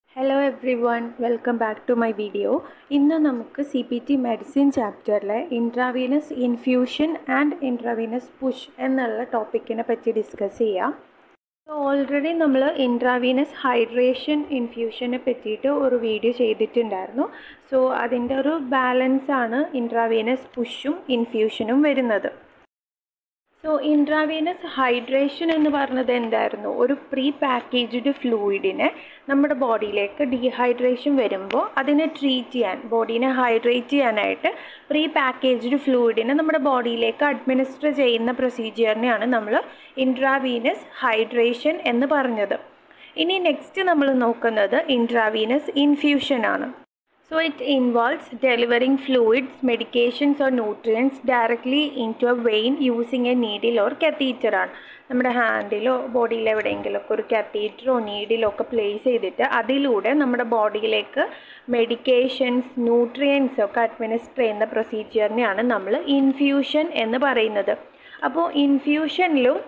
Hello everyone, welcome back to my video. ഇന്ന് നമുക്ക് CPT medicine ചാപ്റ്ററിലെ intravenous infusion and intravenous push എന്നുള്ള ടോപ്പിക്കിനെ പറ്റി ഡിസ്കസ് ചെയ്യാം. ഓൾറെഡി നമ്മൾ ഇൻട്രാവീനസ് ഹൈഡ്രേഷൻ ഇൻഫ്യൂഷനെ പറ്റിയിട്ട് ഒരു വീഡിയോ ചെയ്തിട്ടുണ്ടായിരുന്നു. സോ അതിൻ്റെ ഒരു ബാലൻസ് ആണ് ഇൻട്രാവീനസ് പുഷും ഇൻഫ്യൂഷനും വരുന്നത്. സോ ഇൻട്രാവീനസ് ഹൈഡ്രേഷൻ എന്ന് പറഞ്ഞത് എന്തായിരുന്നു? ഒരു പ്രീ പാക്കേജ്ഡ് ഫ്ലൂയിഡിനെ നമ്മുടെ ബോഡിയിലേക്ക് ഡീഹൈഡ്രേഷൻ വരുമ്പോൾ അതിനെ ട്രീറ്റ് ചെയ്യാൻ, ബോഡീനെ ഹൈഡ്രേറ്റ് ചെയ്യാനായിട്ട് പ്രീ പാക്കേജ്ഡ് ഫ്ലൂയിഡിനെ നമ്മുടെ ബോഡിയിലേക്ക് അഡ്മിനിസ്റ്റർ ചെയ്യുന്ന പ്രൊസീജിയറിനെയാണ് നമ്മൾ ഇൻട്രാവീനസ് ഹൈഡ്രേഷൻ എന്ന് പറഞ്ഞത്. ഇനി നെക്സ്റ്റ് നമ്മൾ നോക്കുന്നത് ഇൻട്രാവീനസ് ഇൻഫ്യൂഷൻ ആണ്. So it involves delivering fluids, medications or nutrients directly into a vein using a needle or catheter ആണ്. നമ്മുടെ ഹാൻഡിലോ ബോഡിയിൽ എവിടെയെങ്കിലുമൊക്കെ ഒരു കാത്തീറ്ററോ നീഡിലോ ഒക്കെ പ്ലേസ് ചെയ്തിട്ട് അതിലൂടെ നമ്മുടെ ബോഡിയിലേക്ക് മെഡിക്കേഷൻസ്, ന്യൂട്രിയൻസ് ഒക്കെ അഡ്മിനിസ്റ്റർ ചെയ്യുന്ന പ്രൊസീജിയറിനെയാണ് നമ്മൾ ഇൻഫ്യൂഷൻ എന്ന് പറയുന്നത്. അപ്പോൾ ഇൻഫ്യൂഷനിലും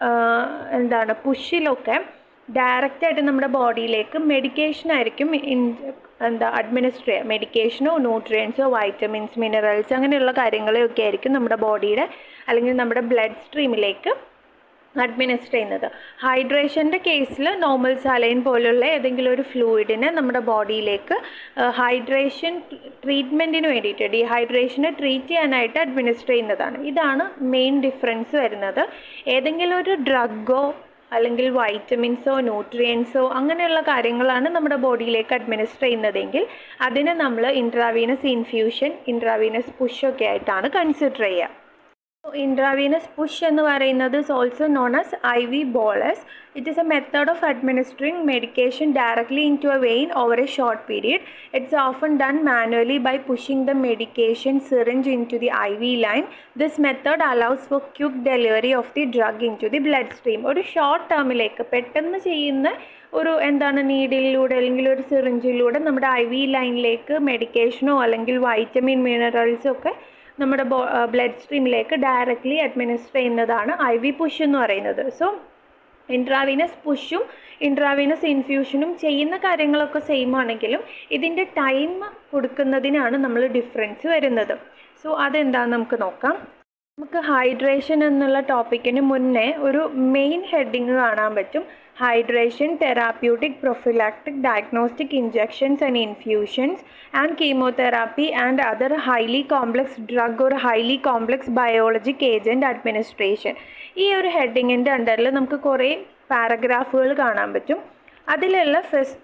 പുഷിലൊക്കെ ഡയറക്റ്റായിട്ട് നമ്മുടെ ബോഡിയിലേക്ക് മെഡിക്കേഷനായിരിക്കും അഡ്മിനിസ്റ്റർ ചെയ്യുക. മെഡിക്കേഷനോ ന്യൂട്രിയൻസോ വൈറ്റമിൻസ്, മിനറൽസ് അങ്ങനെയുള്ള കാര്യങ്ങളൊക്കെ ആയിരിക്കും നമ്മുടെ ബോഡിയുടെ അല്ലെങ്കിൽ നമ്മുടെ ബ്ലഡ് സ്ട്രീമിലേക്ക് അഡ്മിനിസ്റ്റർ ചെയ്യുന്നത്. ഹൈഡ്രേഷൻ്റെ കേസിൽ നോർമൽ സലൈൻ പോലുള്ള ഏതെങ്കിലും ഒരു ഫ്ലൂയിഡിനെ നമ്മുടെ ബോഡിയിലേക്ക് ഹൈഡ്രേഷൻ ട്രീറ്റ്മെൻറ്റിന് വേണ്ടിയിട്ട്, ഡീഹൈഡ്രേഷനെ ട്രീറ്റ് ചെയ്യാനായിട്ട് അഡ്മിനിസ്റ്റർ ചെയ്യുന്നതാണ്. ഇതാണ് മെയിൻ ഡിഫറൻസ് വരുന്നത്. ഏതെങ്കിലും ഒരു ഡ്രഗോ അല്ലെങ്കിൽ വൈറ്റമിൻസോ ന്യൂട്രിയൻസോ അങ്ങനെയുള്ള കാര്യങ്ങളാണ് നമ്മുടെ ബോഡിയിലേക്ക് അഡ്മിനിസ്റ്റർ ചെയ്യുന്നതെങ്കിൽ അതിനെ നമ്മൾ ഇൻട്രാവീനസ് ഇൻഫ്യൂഷൻ, ഇൻട്രാവീനസ് പുഷൊക്കെ ആയിട്ടാണ് കൺസിഡർ ചെയ്യുക. Intravenous push എന്ന് പറയുന്നത് is also known as IV bolus. It is a method of administering medication directly into a vein over a short period. It's often done manually by pushing the medication syringe into the IV line. This method allows for quick delivery of the drug into the bloodstream. ഒരു short ടേമിലേക്ക് പെട്ടെന്ന് ചെയ്യുന്ന ഒരു നീഡിലൂടെ അല്ലെങ്കിൽ ഒരു സിറിഞ്ചിലൂടെ നമ്മുടെ IV ലൈനിലേക്ക് മെഡിക്കേഷനോ അല്ലെങ്കിൽ വൈറ്റമിൻ, മിനറൽസോ ഒക്കെ നമ്മുടെ ബ്ലഡ് സ്ട്രീമിലേക്ക് ഡയറക്റ്റ്ലി അഡ്മിനിസ്റ്റർ ചെയ്യുന്നതാണ് IV പുഷ് എന്ന് പറയുന്നത്. സോ ഇൻട്രാവീനസ് പുഷും ഇൻട്രാവീനസ് ഇൻഫ്യൂഷനും ചെയ്യുന്ന കാര്യങ്ങളൊക്കെ സെയിം ആണെങ്കിലും ഇതിൻ്റെ ടൈം കൊടുക്കുന്നതിനാണ് നമ്മൾ ഡിഫറൻസ് വരുന്നത്. സോ അതെന്താണെന്ന് നമുക്ക് നോക്കാം. നമുക്ക് ഹൈഡ്രേഷൻ എന്നുള്ള ടോപ്പിക്കിന് മുന്നേ ഒരു മെയിൻ ഹെഡിങ് കാണാൻ പറ്റും. Hydration, therapeutic, prophylactic, diagnostic injections and infusions and chemotherapy and other highly complex drug or highly complex biologic agent administration. ഈ ഒരു ഹെഡിങ്ങിൻ്റെ അണ്ടറിൽ നമുക്ക് കുറേ പാരഗ്രാഫുകൾ കാണാൻ പറ്റും. അതിലുള്ള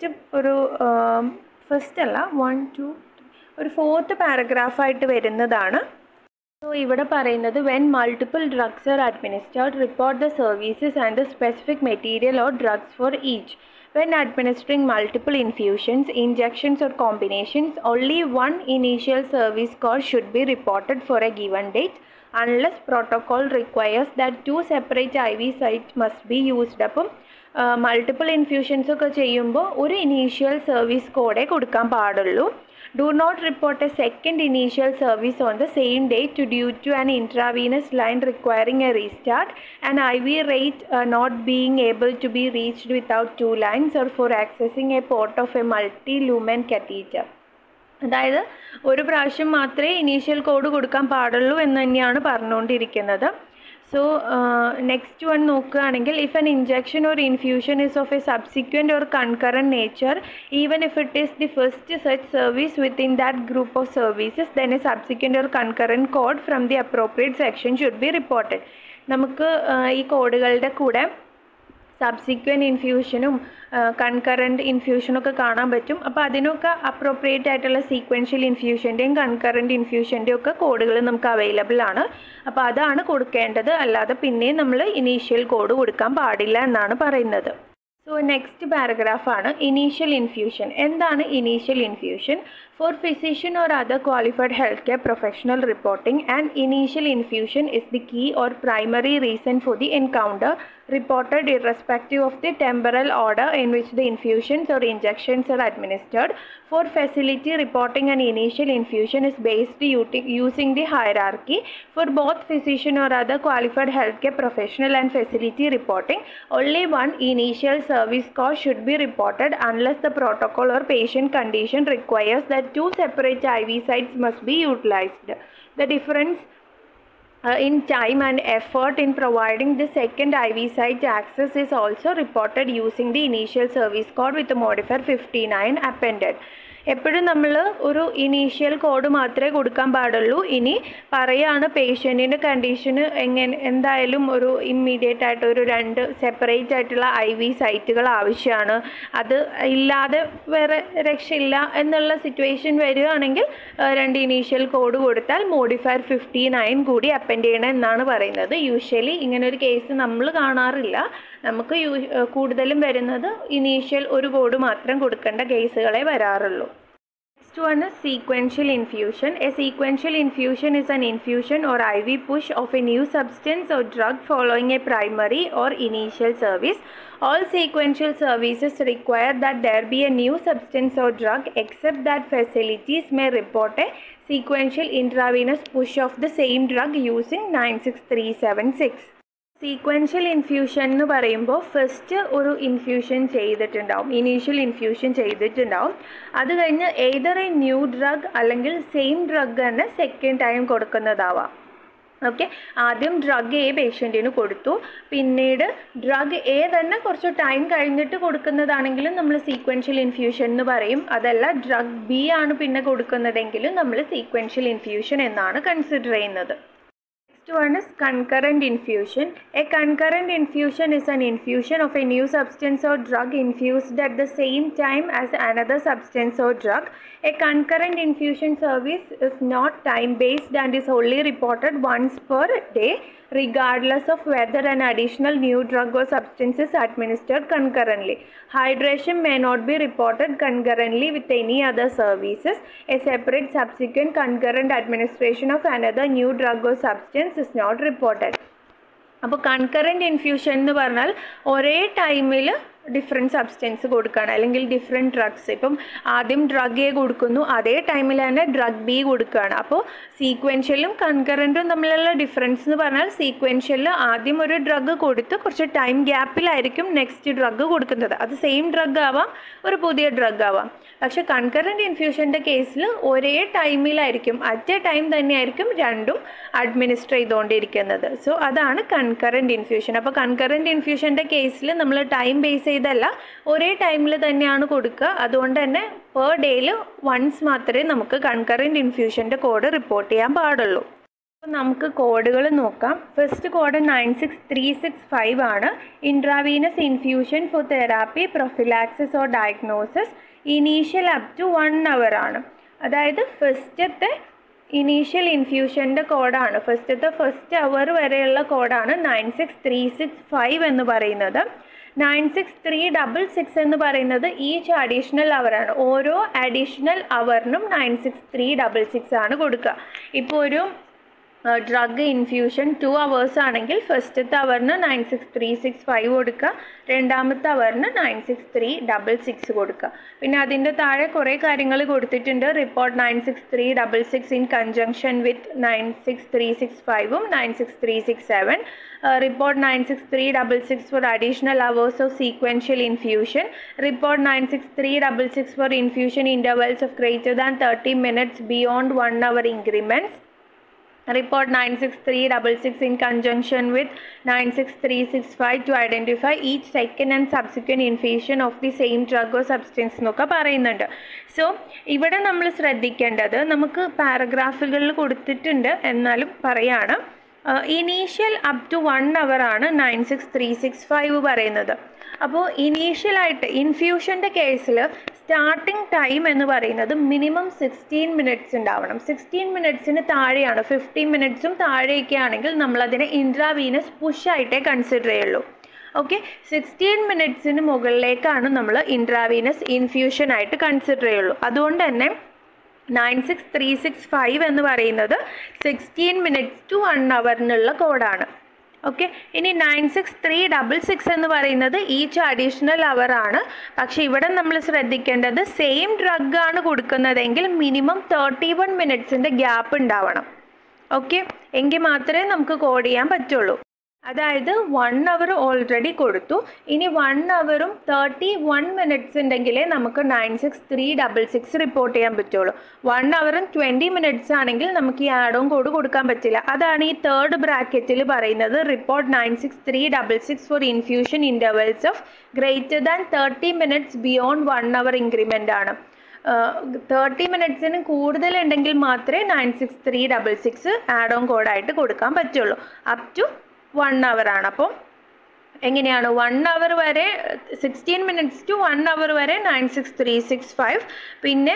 ഒരു ഫോർത്ത് പാരഗ്രാഫായിട്ട് വരുന്നതാണ്. So ഇവിടെ പറയുന്നത് when multiple drugs are administered, report the services and the specific material or drugs for each. When administering multiple infusions, injections or combinations, only one initial service code should be reported for a given date unless protocol requires that two separate IV sites must be used. അപ്പം multiple infusions ഒക്കെ ചെയ്യുമ്പോൾ ഒരു initial service കോഡേ കൊടുക്കാൻ പാടുള്ളൂ. Do not report a second initial service on the same date due to an intravenous line requiring a restart, an IV rate not being able to be reached without two lines, or for accessing a port of a multi-lumen catheter. അതായത് ഒരു പ്രാവശ്യം മാത്രമേ initial code കൊടുക്കാൻ പാടുള്ളൂ എന്ന് തന്നെയാണ് പറഞ്ഞുകൊണ്ടിരിക്കുന്നത്. So next one നോക്കുകയാണെങ്കിൽ if an injection or infusion is of a subsequent or concurrent nature, even if it is the first such service within that group of services, then a subsequent or concurrent code from the appropriate section should be reported. നമുക്ക് ഈ കോഡുകളുടെ കൂടെ subsequent ഇൻഫ്യൂഷനും concurrent ഇൻഫ്യൂഷനൊക്കെ കാണാൻ പറ്റും. അപ്പോൾ അതിനൊക്കെ appropriate ആയിട്ടുള്ള sequential ഇൻഫ്യൂഷൻ്റെയും concurrent ഇൻഫ്യൂഷൻ്റെയും ഒക്കെ കോഡുകൾ നമുക്ക് അവൈലബിൾ ആണ്. അപ്പോൾ അതാണ് കൊടുക്കേണ്ടത്, അല്ലാതെ പിന്നെ നമ്മൾ ഇനീഷ്യൽ കോഡ് കൊടുക്കാൻ പാടില്ല എന്നാണ് പറയുന്നത്. സോ നെക്സ്റ്റ് പാരഗ്രാഫാണ് ഇനീഷ്യൽ ഇൻഫ്യൂഷൻ. എന്താണ് initial infusion? For physician or other qualified healthcare professional reporting, an initial infusion is the key or primary reason for the encounter reported irrespective of the temporal order in which the infusions or injections are administered. For facility, reporting an initial infusion is based using the hierarchy. For both physician or other qualified healthcare professional and facility reporting, only one initial service cost should be reported unless the protocol or patient condition requires that two separate IV sites must be utilized. The difference in time and effort in providing the second IV site access is also reported using the initial service code with the modifier 59 appended. എപ്പോഴും നമ്മൾ ഒരു initial code മാത്രമേ കൊടുക്കാൻ പാടുള്ളൂ. ഇനി പറയുകയാണ് പേഷ്യൻറ്റിൻ്റെ കണ്ടീഷന് എന്തായാലും ഒരു ഇമ്മീഡിയറ്റ് ആയിട്ട് ഒരു 2 സെപ്പറേറ്റ് ആയിട്ടുള്ള IV സൈറ്റുകൾ ആവശ്യമാണ്, അത് ഇല്ലാതെ വേറെ രക്ഷയില്ല എന്നുള്ള സിറ്റുവേഷൻ വരികയാണെങ്കിൽ 2 ഇനീഷ്യൽ കോഡ് കൊടുത്താൽ മോഡിഫയർ 59 കൂടി അപ്പൻഡ് ചെയ്യണം എന്നാണ് പറയുന്നത്. യൂഷ്വലി ഇങ്ങനൊരു കേസ് നമ്മൾ കാണാറില്ല. നമുക്ക് കൂടുതലും വരുന്നത് ഇനീഷ്യൽ ഒരു കോഡ് മാത്രം കൊടുക്കേണ്ട കേസുകളെ വരാറുള്ളൂ. Next one is sequential infusion. A sequential infusion is an infusion or IV push of a new substance or drug following a primary or initial service. All sequential services require that there be a new substance or drug, except that facilities may report a sequential intravenous push of the same drug using 96376. Sequential infusion എന്ന് പറയുമ്പോൾ first ഒരു infusion ചെയ്തിട്ടുണ്ടാവും, initial infusion ചെയ്തിട്ടുണ്ടാവും. അത് കഴിഞ്ഞ് either a new drug അല്ലെങ്കിൽ same drug തന്നെ second time കൊടുക്കുന്നതാവാം. ഓക്കെ, ആദ്യം ഡ്രഗ് എ പേഷ്യൻറ്റിന് കൊടുത്തു, പിന്നീട് ഡ്രഗ് എ തന്നെ കുറച്ച് ടൈം കഴിഞ്ഞിട്ട് കൊടുക്കുന്നതാണെങ്കിലും നമ്മൾ സീക്വൻഷ്യൽ ഇൻഫ്യൂഷൻ എന്ന് പറയും. അതല്ല ഡ്രഗ് ബി ആണ് പിന്നെ കൊടുക്കുന്നതെങ്കിലും നമ്മൾ സീക്വൻഷ്യൽ ഇൻഫ്യൂഷൻ എന്നാണ് കൺസിഡർ ചെയ്യുന്നത്. One is concurrent infusion. A concurrent infusion is an infusion of a new substance or drug infused at the same time as another substance or drug. A concurrent infusion service is not time based and is only reported once per day, regardless of whether an additional new drug or substance is administered concurrently. Hydration may not be reported concurrently with any other services. A separate subsequent concurrent administration of another new drug or substance is not reported. അപ്പോൾ concurrent infusion എന്ന് പറഞ്ഞാൽ ഒരേ ടൈമിൽ different substance കൊടുക്കുകയാണ് അല്ലെങ്കിൽ different drugs. ഇപ്പം ആദ്യം drug A കൊടുക്കുന്നു, അതേ ടൈമിൽ തന്നെ ഡ്രഗ് ബി കൊടുക്കുകയാണ്. അപ്പോൾ സീക്വൻഷ്യലും കൺകറൻറ്റും തമ്മിലുള്ള ഡിഫറൻസ് എന്ന് പറഞ്ഞാൽ സീക്വൻഷ്യലിൽ ആദ്യം ഒരു ഡ്രഗ് കൊടുത്ത് കുറച്ച് ടൈം ഗ്യാപ്പിലായിരിക്കും നെക്സ്റ്റ് ഡ്രഗ് കൊടുക്കുന്നത്. അത് സെയിം ഡ്രഗ് ആവാം, ഒരു പുതിയ ഡ്രഗ് ആവാം. പക്ഷേ കൺകറൻറ്റ് ഇൻഫ്യൂഷൻ്റെ കേസിൽ ഒരേ ടൈമിലായിരിക്കും, അറ്റ് എ ടൈം തന്നെയായിരിക്കും രണ്ടും അഡ്മിനിസ്റ്റർ ചെയ്തുകൊണ്ടിരിക്കുന്നത്. സോ അതാണ് കൺകറൻറ്റ് ഇൻഫ്യൂഷൻ. അപ്പോൾ കൺകറൻറ്റ് ഇൻഫ്യൂഷൻ്റെ കേസിൽ നമ്മൾ ടൈം ബേസ് ചെയ്തല്ല, ഒരേ ടൈമിൽ തന്നെയാണ് കൊടുക്കുക. അതുകൊണ്ട് തന്നെ പെർ ഡേയിൽ വൺസ് മാത്രമേ നമുക്ക് കൺകറൻറ്റ് ഇൻഫ്യൂഷൻ്റെ കോഡ് റിപ്പോർട്ട് ചെയ്യാൻ പാടുള്ളൂ. അപ്പോൾ നമുക്ക് കോഡുകൾ നോക്കാം. ഫസ്റ്റ് കോഡ് 96365 ആണ്. Intravenous infusion for therapy, prophylaxis or diagnosis, initial up to 1 hour ആണ്. അതായത് ഫസ്റ്റത്തെ ഇനീഷ്യൽ ഇൻഫ്യൂഷൻ്റെ കോഡാണ്, ഫസ്റ്റ് അവർ വരെയുള്ള കോഡാണ് 96365 എന്ന് പറയുന്നത്. 96366 എന്ന് പറയുന്നത് ഈച്ച് അഡീഷണൽ അവറാണ്. ഓരോ അഡീഷണൽ അവറിനും 96366 ആണ് കൊടുക്കുക. ഇപ്പോൾ ഒരു ഡ്രഗ് ഇൻഫ്യൂഷൻ 2 hours ആണെങ്കിൽ ഫസ്റ്റത്തെ അവറിന് 96365 കൊടുക്കുക, രണ്ടാമത്തെ അവറിന് 96366 കൊടുക്കുക. പിന്നെ അതിൻ്റെ താഴെ കുറേ കാര്യങ്ങൾ കൊടുത്തിട്ടുണ്ട്. Report 96366 in conjunction with 96365 96367. Report 96366 for additional hours of sequential infusion. Report 96366 for infusion intervals of greater than 30 minutes beyond 1 hour increments. Report 96366 in conjunction with 96365 to identify each second and subsequent infusion of the same drug or substance എന്നൊക്കെ പറയുന്നുണ്ട്. So ഇവിടെ നമ്മൾ ശ്രദ്ധിക്കേണ്ടത്, നമുക്ക് പാരഗ്രാഫുകളിൽ കൊടുത്തിട്ടുണ്ട് എന്നാലും പറയാണ്, initial up to 1 hour ആണ് 96365 പറയുന്നത്. അപ്പോൾ ഇനീഷ്യലായിട്ട് ഇൻഫ്യൂഷൻ്റെ കേസിൽ സ്റ്റാർട്ടിംഗ് ടൈം എന്ന് പറയുന്നത് മിനിമം 16 minutes ഉണ്ടാവണം. 16 minutesന് താഴെയാണ്, 15 minutesഉം താഴെയൊക്കെ ആണെങ്കിൽ നമ്മളതിനെ ഇൻട്രാവീനസ് പുഷായിട്ടേ കൺസിഡർ ചെയ്യുള്ളൂ. ഓക്കെ, 16 minutesന് മുകളിലേക്കാണ് നമ്മൾ ഇൻട്രാവീനസ് ഇൻഫ്യൂഷനായിട്ട് കൺസിഡർ ചെയ്യുള്ളൂ. അതുകൊണ്ട് തന്നെ 96365 എന്ന് പറയുന്നത് 16 minutes to 1 hour കോഡാണ്. ഓക്കെ. ഇനി 96366 എന്ന് പറയുന്നത് ഈച്ച് അഡീഷണൽ അവർ ആണ്. പക്ഷേ ഇവിടെ നമ്മൾ ശ്രദ്ധിക്കേണ്ടത് സെയിം ഡ്രഗ് ആണ് കൊടുക്കുന്നതെങ്കിൽ മിനിമം 31 മിനിറ്റ്സിൻ്റെ ഗ്യാപ്പ് ഉണ്ടാവണം. ഓക്കെ, എങ്കിൽ മാത്രമേ നമുക്ക് കോഡ് ചെയ്യാൻ പറ്റുള്ളൂ. അതായത് 1 അവർ ഓൾറെഡി കൊടുത്തു, ഇനി 1 അവറും 31 മിനിറ്റ്സ് ഉണ്ടെങ്കിലേ നമുക്ക് 96366 റിപ്പോർട്ട് ചെയ്യാൻ പറ്റുള്ളൂ. 1 അവറും 20 മിനിറ്റ്സ് ആണെങ്കിൽ നമുക്ക് ഈ ആഡ് ഓൺ കോഡ് കൊടുക്കാൻ പറ്റില്ല. അതാണ് ഈ തേർഡ് ബ്രാക്കറ്റിൽ പറയുന്നത് report 96366 for infusion intervals of greater than 30 minutes beyond 1 hour increment ആണ്. 30 മിനിറ്റ്സിന് കൂടുതലുണ്ടെങ്കിൽ മാത്രമേ 96366 ആഡ് ഓൺ കോഡായിട്ട് കൊടുക്കാൻ പറ്റുള്ളൂ. അപ് ടു 1 അവർ ആണ്. അപ്പോൾ എങ്ങനെയാണ് 1 അവർ വരെ 16 മിനിറ്റ്സ് ടു 1 അവർ വരെ 96365, പിന്നെ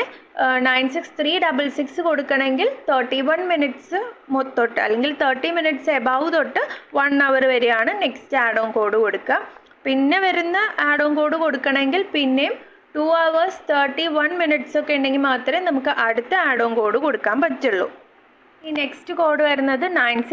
96366 കൊടുക്കണമെങ്കിൽ 31 മിനിറ്റ്സ് തൊട്ട് അല്ലെങ്കിൽ 30 മിനിറ്റ്സ് എബവ് തൊട്ട് 1 അവർ വരെയാണ് നെക്സ്റ്റ് ആഡ് ഓൺ കോഡ് കൊടുക്കുക. പിന്നെ വരുന്ന ആഡ് ഓൺ കോഡ് കൊടുക്കണമെങ്കിൽ പിന്നെയും 2 hours 31 മിനിറ്റ്സ് ഒക്കെ ഉണ്ടെങ്കിൽ മാത്രമേ നമുക്ക് അടുത്ത ആഡ് ഓൺ കോഡ് കൊടുക്കാൻ പറ്റുള്ളൂ. ഈ നെക്സ്റ്റ് കോഡ് വരുന്നത്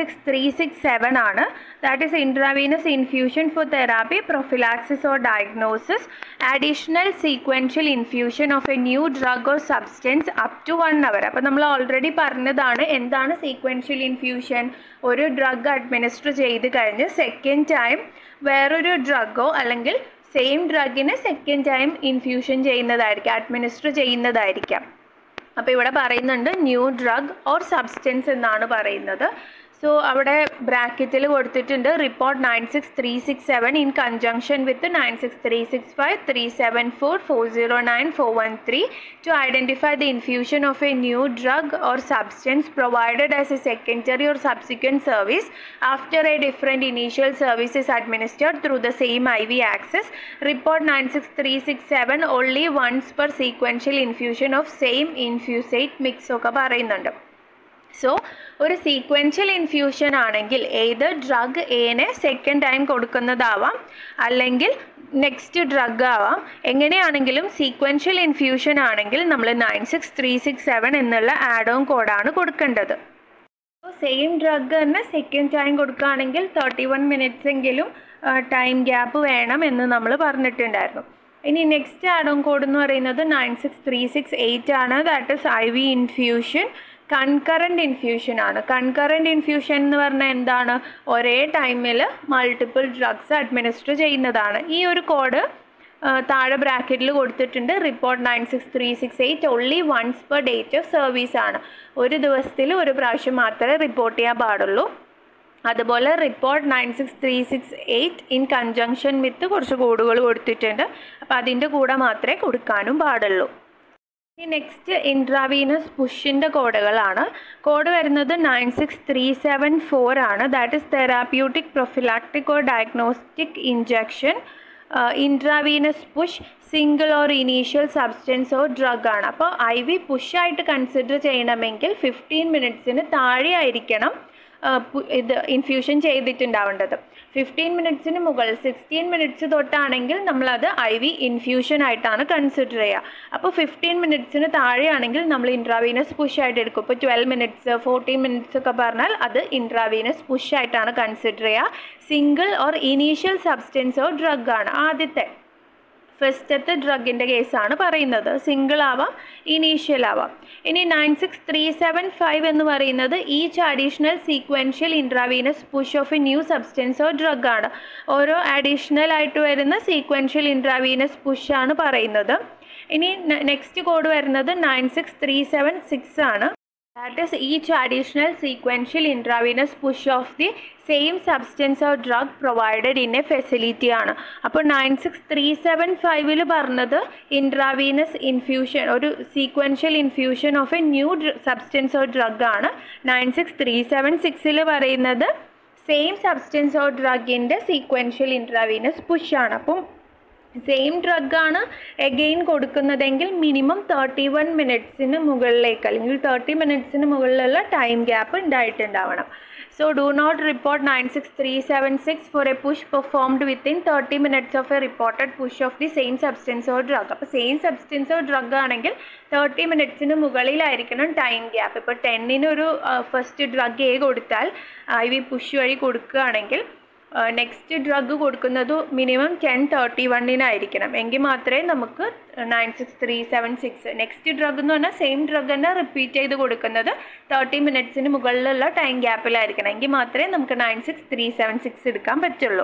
96367 ആണ്. That is intravenous infusion for therapy, prophylaxis or diagnosis, additional sequential infusion of a new drug or substance up to 1 hour. അപ്പോൾ നമ്മൾ ഓൾറെഡി പറഞ്ഞതാണ് എന്താണ് സീക്വൻഷ്യൽ ഇൻഫ്യൂഷൻ. ഒരു ഡ്രഗ് അഡ്മിനിസ്റ്റർ ചെയ്ത് കഴിഞ്ഞ് സെക്കൻഡ് ടൈം വേറൊരു ഡ്രഗോ അല്ലെങ്കിൽ സെയിം ഡ്രഗിന് സെക്കൻഡ് ടൈം ഇൻഫ്യൂഷൻ ചെയ്യുന്നതായിരിക്കാം, അഡ്മിനിസ്റ്റർ ചെയ്യുന്നതായിരിക്കാം. അപ്പോൾ ഇവിടെ പറയുന്നുണ്ട് ന്യൂ ഡ്രഗ് ഓർ സബ്സ്റ്റൻസ് എന്നാണ് പറയുന്നത്. സോ അവിടെ ബ്രാക്കറ്റിൽ കൊടുത്തിട്ടുണ്ട് report 96367 in conjunction with 96365, 374, 409, 413 to identify the infusion of a new drug or substance provided as a secondary or subsequent service after a different initial service is administered through the same IV access. Report 96367 only once per sequential infusion of same infusate mix ഒക്കെ പറയുന്നുണ്ട്. So ഒരു sequential infusion ആണെങ്കിൽ ഏത് drug എനെ second time കൊടുക്കുന്നതാവാം അല്ലെങ്കിൽ next drug ആവാം. എങ്ങനെയാണെങ്കിലും sequential infusion ആണെങ്കിൽ നമ്മൾ 96367 എന്നുള്ള ആഡ് ഓൺ കോഡാണ് കൊടുക്കേണ്ടത്. സെയിം ഡ്രഗ് തന്നെ സെക്കൻഡ് ടൈം കൊടുക്കുകയാണെങ്കിൽ 31 മിനിറ്റ്സ് എങ്കിലും ടൈം ഗ്യാപ്പ് വേണം എന്ന് നമ്മൾ പറഞ്ഞിട്ടുണ്ടായിരുന്നു. ഇനി നെക്സ്റ്റ് ആഡ് ഓൺ കോഡ് എന്ന് പറയുന്നത് 96368 ആണ്. That is IV infusion concurrent infusion ആണ്. കൺകറൻറ്റ് ഇൻഫ്യൂഷൻ എന്ന് പറഞ്ഞാൽ എന്താണ്? ഒരേ ടൈമിൽ മൾട്ടിപ്പിൾ ഡ്രഗ്സ് അഡ്മിനിസ്റ്റർ ചെയ്യുന്നതാണ്. ഈ ഒരു കോഡ് താഴെ ബ്രാക്കറ്റിൽ കൊടുത്തിട്ടുണ്ട്. Report 96368 only once per date of service ആണ്. ഒരു ദിവസത്തിൽ ഒരു പ്രാവശ്യം മാത്രമേ റിപ്പോർട്ട് ചെയ്യാൻ പാടുള്ളൂ. അതുപോലെ റിപ്പോർട്ട് 96368 ഇൻ കൺജങ്ഷൻ വിത്ത് കുറച്ച് കോഡുകൾ കൊടുത്തിട്ടുണ്ട്. അപ്പോൾ അതിൻ്റെ കൂടെ മാത്രമേ കൊടുക്കാനും പാടുള്ളൂ. ഈ നെക്സ്റ്റ് ഇൻട്രാവീനസ് പുഷിൻ്റെ കോഡുകളാണ്. കോഡ് വരുന്നത് 96374 ആണ്. That is therapeutic, prophylactic or diagnostic injection, intravenous push, single or initial substance or drug ആണ്. അപ്പോൾ IV പുഷായിട്ട് കൺസിഡർ ചെയ്യണമെങ്കിൽ 15 മിനിറ്റ്സിന് താഴെ ആയിരിക്കണം ഇത് ഇൻഫ്യൂഷൻ ചെയ്തിട്ടുണ്ടാവേണ്ടത്. 15 മിനിറ്റ്സിന് മുകളിൽ 16 മിനിറ്റ്സ് തൊട്ടാണെങ്കിൽ നമ്മളത് IV ഇൻഫ്യൂഷൻ ആയിട്ടാണ് കൺസിഡർ ചെയ്യുക. അപ്പോൾ 15 മിനിറ്റ്സിന് താഴെയാണെങ്കിൽ നമ്മൾ ഇൻട്രാവീനസ് പുഷായിട്ട് എടുക്കും. ഇപ്പോൾ 12 മിനിറ്റ്സ് 14 മിനിറ്റ്സ് ഒക്കെ പറഞ്ഞാൽ അത് ഇൻട്രാവീനസ് പുഷായിട്ടാണ് കൺസിഡർ ചെയ്യുക. Single or initial substance or drug ആണ്. ആദ്യത്തെ ഫസ്റ്റത്തെ ഡ്രഗിൻ്റെ കേസാണ് പറയുന്നത്. സിംഗിൾ ആവാം, ഇനീഷ്യൽ ആവാം. ഇനി 96375 എന്ന് പറയുന്നത് each additional sequential intravenous push of a new substance or drug ആണ്. ഓരോ അഡീഷണൽ ആയിട്ട് വരുന്ന സീക്വൻഷ്യൽ ഇൻട്രാവീനസ് പുഷ് ആണ് പറയുന്നത്. ഇനി നെക്സ്റ്റ് കോഡ് വരുന്നത് 96376 ആണ്. That is each additional sequential intravenous push of the same substance or drug provided in a facility ആണ്. അപ്പോൾ 96375 പറഞ്ഞത് ഇൻട്രാവീനസ് ഇൻഫ്യൂഷൻ, ഒരു sequential infusion of a new substance or drug ആണ്. 96376 പറയുന്നത് സെയിം സബ്സ്റ്റൻസ് ഓർ ഡ്രഗിൻ്റെ sequential intravenous push ആണ്. അപ്പം same ഡ്രഗാണ് എഗെയിൻ കൊടുക്കുന്നതെങ്കിൽ മിനിമം 31 മിനിറ്റ്സിന് മുകളിലേക്ക് അല്ലെങ്കിൽ 30 മിനിറ്റ്സിന് മുകളിലുള്ള ടൈം ഗ്യാപ്പ് ഉണ്ടായിട്ടുണ്ടാവണം. So do not report 96376 for a push performed within 30 minutes of a reported push of the same substance or drug. അപ്പോൾ സെയിം സബ്സ്റ്റൻസ് ഓർ ഡ്രഗ് ആണെങ്കിൽ 30 മിനിറ്റ്സിന് മുകളിലായിരിക്കണം ടൈം ഗ്യാപ്പ്. ഇപ്പോൾ 10 ഒരു ഫസ്റ്റ് ഡ്രഗ് കൊടുത്താൽ IV പുഷ് വഴി കൊടുക്കുകയാണെങ്കിൽ നെക്സ്റ്റ് ഡ്രഗ് കൊടുക്കുന്നത് മിനിമം 10:31 എങ്കിൽ മാത്രമേ നമുക്ക് 96376 നെക്സ്റ്റ് ഡ്രഗ് എന്ന് പറഞ്ഞാൽ സെയിം ഡ്രഗ് തന്നെ റിപ്പീറ്റ് ചെയ്ത് കൊടുക്കുന്നത് 30 മിനിറ്റ്സിന് മുകളിലുള്ള ടൈം ഗ്യാപ്പിലായിരിക്കണം എങ്കിൽ മാത്രമേ നമുക്ക് 96376 എടുക്കാൻ പറ്റുള്ളൂ.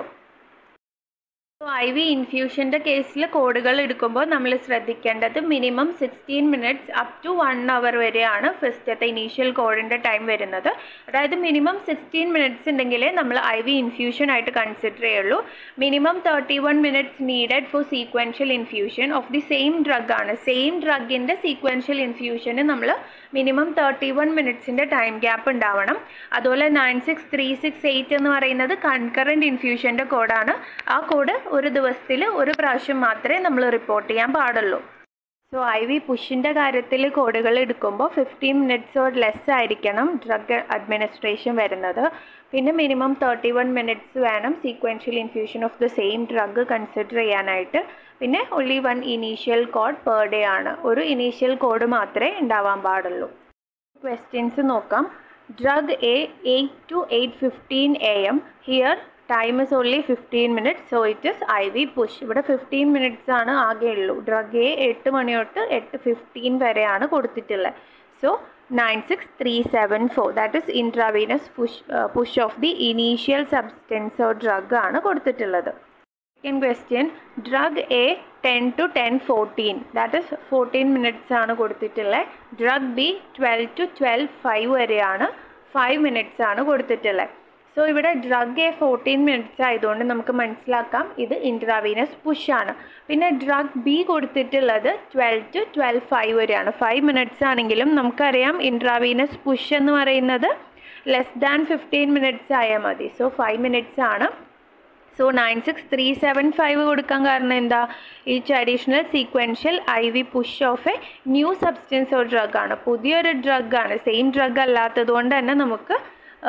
IV ഇൻഫ്യൂഷൻ്റെ കേസിൽ കോഡുകൾ എടുക്കുമ്പോൾ നമ്മൾ ശ്രദ്ധിക്കേണ്ടത് minimum 16 minutes up to 1 hour വരെയാണ് ഫസ്റ്റത്തെ ഇനീഷ്യൽ കോഡിൻ്റെ ടൈം വരുന്നത്. അതായത് മിനിമം 16 മിനിറ്റ്സ് ഉണ്ടെങ്കിലേ നമ്മൾ IV ഇൻഫ്യൂഷൻ ആയിട്ട് കൺസിഡർ ചെയ്യുള്ളൂ. Minimum 31 minutes needed for sequential infusion of the same drug ആണ്. സെയിം ഡ്രഗിൻ്റെ സീക്വൻഷ്യൽ ഇൻഫ്യൂഷന് നമ്മൾ മിനിമം 31 മിനിറ്റ്സിൻ്റെ ടൈം ഗ്യാപ്പ് ഉണ്ടാവണം. അതുപോലെ 96368 എന്ന് പറയുന്നത് കൺകറൻറ്റ് ഇൻഫ്യൂഷൻ്റെ കോഡാണ്. ആ കോഡ് ഒരു ദിവസത്തിൽ ഒരു പ്രാവശ്യം മാത്രമേ നമ്മൾ റിപ്പോർട്ട് ചെയ്യാൻ പാടുള്ളൂ. സോ IV പുഷിൻ്റെ കാര്യത്തിൽ കോഡുകൾ എടുക്കുമ്പോൾ 15 മിനിറ്റ്സ് ഓർ ലെസ് ആയിരിക്കണം ഡ്രഗ് അഡ്മിനിസ്ട്രേഷൻ വരുന്നത്. പിന്നെ മിനിമം 31 മിനിറ്റ്സ് വേണം sequential infusion of the same drug consider ചെയ്യാനായിട്ട്. പിന്നെ only 1 initial code per day ആണ്. ഒരു ഇനീഷ്യൽ കോഡ് മാത്രമേ ഉണ്ടാവാൻ പാടുള്ളൂ. ക്വസ്റ്റ്യൻസ് നോക്കാം. Drug A 8 to 8:15 AM. Here time is only 15 minutes. So it is IV push. ഇവിടെ 15 മിനിറ്റ്സ് ആണ് ആകെ ഉള്ളൂ. ഡ്രഗ് A 8 മണി തൊട്ട് 8:15 വരെയാണ് കൊടുത്തിട്ടുള്ളത്. So 96374 that is intravenous push of the initial substance or drug ആണ് കൊടുത്തിട്ടുള്ളത്. Second question, drug A 10 to 10:14 that is 14 minutes ആണ് കൊടുത്തിട്ടുള്ളത്. ഡ്രഗ് B 12 to 12:05 വരെയാണ് 5 മിനിറ്റ്സ് ആണ് കൊടുത്തിട്ടുള്ളത്. സോ ഇവിടെ ഡ്രഗ് A 14 മിനിറ്റ്സ് ആയതുകൊണ്ട് നമുക്ക് മനസ്സിലാക്കാം ഇത് ഇൻട്രാവീനസ് പുഷാണ്. പിന്നെ ഡ്രഗ് B കൊടുത്തിട്ടുള്ളത് 12 to 12:05 വരെയാണ്. 5 മിനിറ്റ്സ് ആണെങ്കിലും നമുക്കറിയാം ഇൻട്രാവീനസ് പുഷ് എന്ന് പറയുന്നത് ലെസ് ദാൻ 15 മിനിറ്റ്സ് ആയാൽ മതി. സോ 5 മിനിറ്റ്സ് ആണ്. സോ 96375 കൊടുക്കാൻ കാരണം എന്താ? Each additional sequential IV push of a new substance or drug ആണ്. പുതിയൊരു ഡ്രഗ് ആണ്. സെയിം ഡ്രഗ് അല്ലാത്തത് കൊണ്ട് തന്നെ നമുക്ക്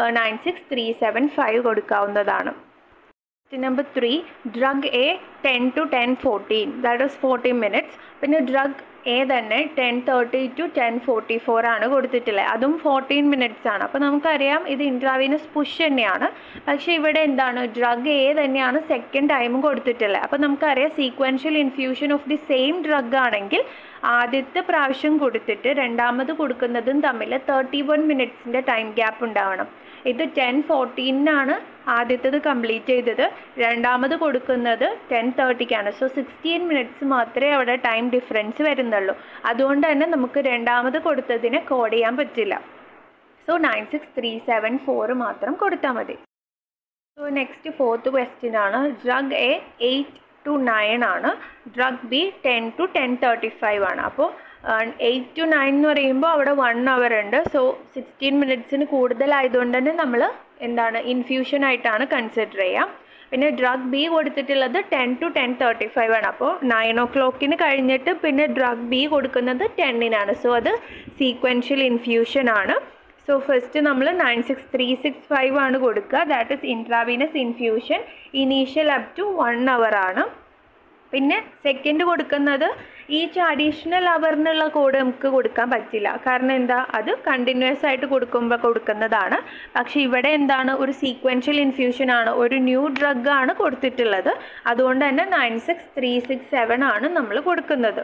96375 കൊടുക്കാവുന്നതാണ്. Number 3, drug A 10 to 10:14 that is 40 minutes. പിന്നെ ഡ്രഗ് A തന്നെ 10:30 to 10:44 ആണ് കൊടുത്തിട്ടുള്ളത്. അതും 14 മിനിറ്റ്സ് ആണ്. അപ്പോൾ നമുക്കറിയാം ഇത് ഇൻട്രാവീനസ് പുഷ് തന്നെയാണ്. പക്ഷേ ഇവിടെ എന്താണ്, ഡ്രഗ് A തന്നെയാണ് സെക്കൻഡ് ടൈമും കൊടുത്തിട്ടുള്ളത്. അപ്പോൾ നമുക്കറിയാം sequential infusion of the same drug ആണെങ്കിൽ ആദ്യത്തെ പ്രാവശ്യം കൊടുത്തിട്ട് രണ്ടാമത് കൊടുക്കുന്നതും തമ്മിൽ 31 മിനിറ്റ്സിൻ്റെ ടൈം ഗ്യാപ്പ് ഉണ്ടാവണം. ഇത് 10:14 ആദ്യത്തേത് കംപ്ലീറ്റ് ചെയ്തത്. രണ്ടാമത് കൊടുക്കുന്നത് 10:30 സോ 16 മിനിറ്റ്സ് മാത്രമേ അവിടെ ടൈം ഡിഫറൻസ് വരുന്നുള്ളൂ. അതുകൊണ്ട് തന്നെ നമുക്ക് രണ്ടാമത് കൊടുത്തതിനെ കോഡ് ചെയ്യാൻ പറ്റില്ല. സോ 96374 മാത്രം കൊടുത്താൽ മതി. സോ നെക്സ്റ്റ് ഫോർത്ത് ക്വസ്റ്റ്യൻ ആണ്. ഡ്രഗ് A 8 to 9 ആണ്. ഡ്രഗ് B 10 to 10:35 ആണ്. അപ്പോൾ 8 to 9 എന്ന് പറയുമ്പോൾ അവിടെ 1 അവർ ഉണ്ട്. സോ 16 മിനിറ്റ്സിന് കൂടുതലായതുകൊണ്ട് തന്നെ നമ്മൾ എന്താണ് ഇൻഫ്യൂഷൻ ആയിട്ടാണ് കൺസിഡർ ചെയ്യാം. പിന്നെ ഡ്രഗ് B കൊടുത്തിട്ടുള്ളത് 10 to 10:35 ആണ്. അപ്പോൾ 9 o'clock കഴിഞ്ഞിട്ട് പിന്നെ ഡ്രഗ് B കൊടുക്കുന്നത് 10 സോ അത് സീക്വൻഷ്യൽ ഇൻഫ്യൂഷൻ ആണ്. സോ ഫസ്റ്റ് നമ്മൾ 96365 ആണ് കൊടുക്കുക. That is intravenous infusion initial up to 1 hour ആണ്. പിന്നെ സെക്കൻഡ് കൊടുക്കുന്നത് ഈച്ച് അഡീഷണൽ അവറിനുള്ള കോഡ് നമുക്ക് കൊടുക്കാൻ പറ്റില്ല. കാരണം എന്താ, അത് കണ്ടിന്യൂസ് ആയിട്ട് കൊടുക്കുമ്പോൾ കൊടുക്കുന്നതാണ്. പക്ഷേ ഇവിടെ എന്താണ്, ഒരു സീക്വൻഷ്യൽ ഇൻഫ്യൂഷൻ ആണ്, ഒരു ന്യൂ ഡ്രഗ് ആണ് കൊടുത്തിട്ടുള്ളത്. അതുകൊണ്ട് തന്നെ 96367 ആണ് നമ്മൾ കൊടുക്കുന്നത്.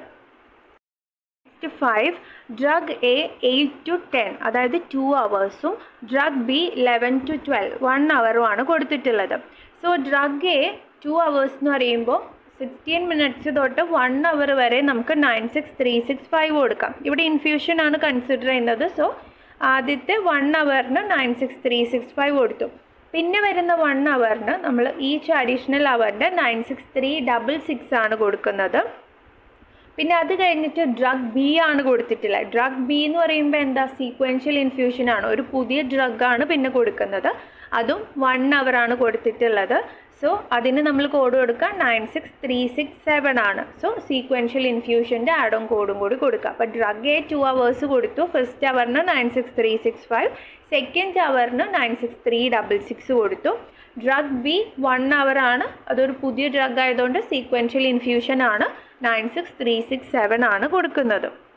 5, ഡ്രഗ് A 8 to 10 അതായത് 2 അവേഴ്സും ഡ്രഗ് B 11 to 12 1 അവറുമാണ് കൊടുത്തിട്ടുള്ളത്. സോ ഡ്രഗ് A 2 അവേഴ്സ് എന്ന് പറയുമ്പോൾ 16 മിനിറ്റ്സ് തൊട്ട് 1 അവർ വരെ നമുക്ക് 96365 കൊടുക്കാം. ഇവിടെ ഇൻഫ്യൂഷൻ ആണ് കൺസിഡർ ചെയ്യുന്നത്. സോ ആദ്യത്തെ 1 അവറിന് 96365 കൊടുത്തു. പിന്നെ വരുന്ന 1 അവറിന് നമ്മൾ ഈച്ച് അഡീഷണൽ അവറിൻ്റെ 96366 ആണ് കൊടുക്കുന്നത്. പിന്നെ അത് കഴിഞ്ഞിട്ട് ഡ്രഗ് B ആണ് കൊടുത്തിട്ടുള്ളത്. ഡ്രഗ് B എന്ന് പറയുമ്പോൾ എന്താ, സീക്വൻഷ്യൽ ഇൻഫ്യൂഷൻ ആണ്, ഒരു പുതിയ ഡ്രഗാണ് പിന്നെ കൊടുക്കുന്നത്. അതും 1 അവർ ആണ് കൊടുത്തിട്ടുള്ളത്. സോ അതിന് നമ്മൾ കോഡ് കൊടുക്കുക 96367 ആണ്. സോ സീക്വൻഷ്യൽ ഇൻഫ്യൂഷൻ്റെ ആഡ് ഓൺ കോഡും കൂടി കൊടുക്കുക. അപ്പോൾ ഡ്രഗ് A 2 അവേഴ്സ് കൊടുത്തു. ഫസ്റ്റ് അവറിന് 96365, സെക്കൻഡ് അവറിന് 96366 കൊടുത്തു. ഡ്രഗ് B 1 അവർ ആണ്, അതൊരു പുതിയ ഡ്രഗ് ആയതുകൊണ്ട് സീക്വൻഷ്യൽ ഇൻഫ്യൂഷൻ ആണ്, 96367 ആണ് കൊടുക്കുന്നത്.